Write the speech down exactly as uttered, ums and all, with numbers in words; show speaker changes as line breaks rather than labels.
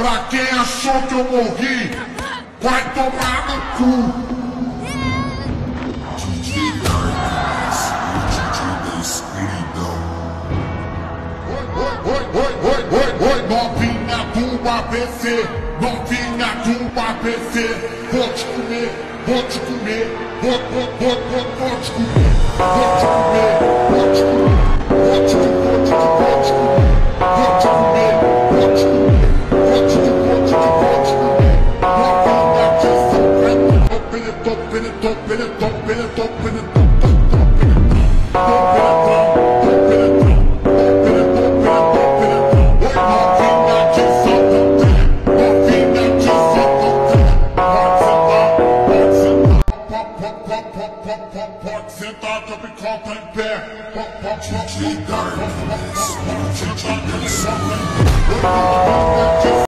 Pra quem achou que eu morri, vai tomar no cu. D J Darkness, o D J da escuridão. Oi, oi, oi, oi, oi, oi, novinha do A B C, novinha do A B C. Vou te comer, vou te comer, vou, vou, vou, vou, vou te comer. Vou te comer, vou te comer, vou te comer, vou te comer, vou te comer, vou te comer.